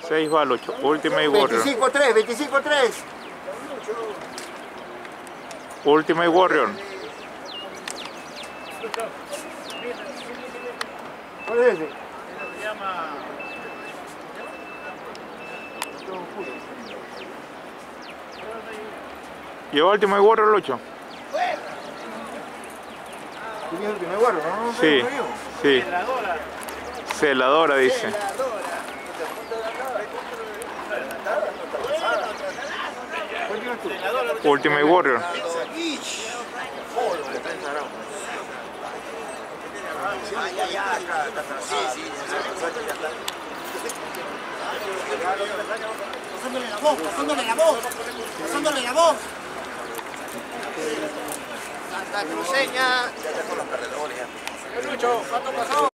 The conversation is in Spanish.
6 va al 8. Ultimate Warrior. 25-3, 25-3. Ultimate Warrior. ¿Cuál es ese? Se llama... ¿Lleva Ultimate Warrior el 8? ¿Tienes el primer guardo? ¿No? Sí, sí. Celadora. Celadora dice. Ultimate Warrior. Pasándole la voz, pasándole la voz, pasándole la voz. Santa Cruceña. Lucho, ¿cuánto pasó?